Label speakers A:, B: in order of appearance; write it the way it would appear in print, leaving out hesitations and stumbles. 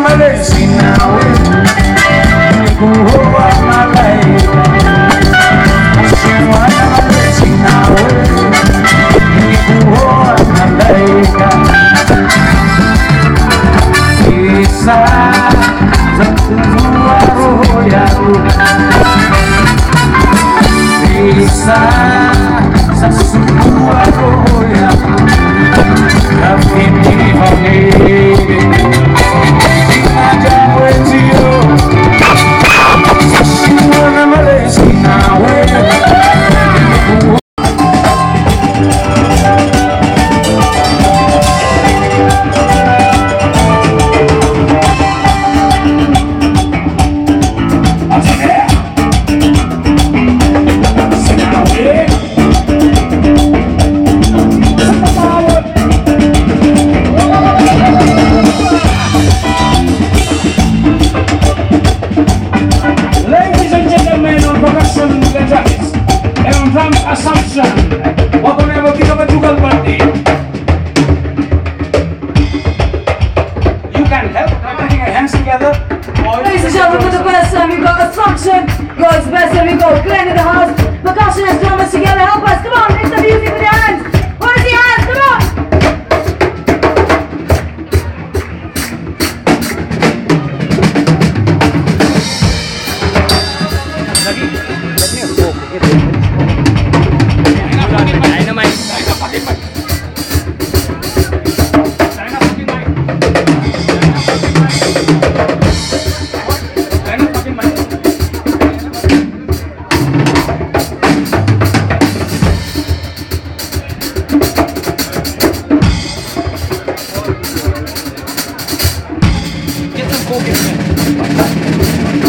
A: malezi nawe nikuoa malaika Mwana malezi nawe nikuoa malaika Kisa za kuvua roho yangu Kisa za kuvua roho yangu Rafiki honei Assumption. Welcome everybody to the Jugal Party. You can help by putting your hands together.
B: Ladies and gentlemen, for the first time we've got Assumption. Guys, best time we've got Glenn in the house. Percussionists, drummers together, help us. Come on, make the music with your hands. Where's your hands? Come on.
C: Get some focus, man.